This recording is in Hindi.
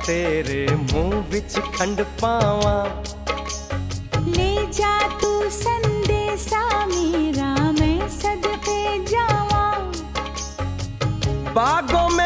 तेरे मुंह विच खंड पावा। ले जा तू संदेशा मेरा, मैं सदके जावा। बागों में